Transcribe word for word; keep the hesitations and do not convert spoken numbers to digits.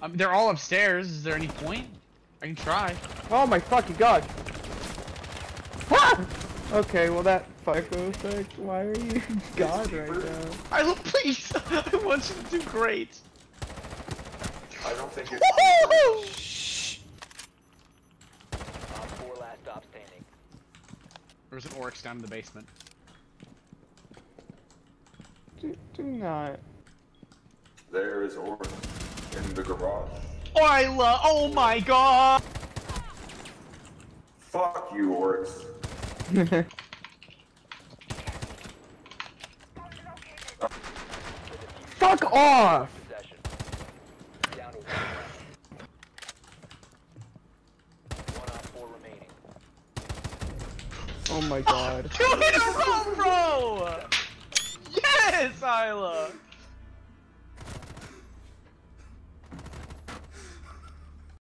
I mean, they're all upstairs. Is there any point? I can try. Oh my fucking god! Ha! Okay, well that FIFO effect, why are you god right now? I look, please! I want you to do great! I don't think it's... Shh! Four last stop standing. There's an Oryx down in the basement. Do, do not. There is Oryx in the garage. Isla! Oh my god! Fuck you, Oryx. Fuck off! Possession. Down to one round. One on four remaining. Oh my god. Two in a row, bro! Yes, Isla!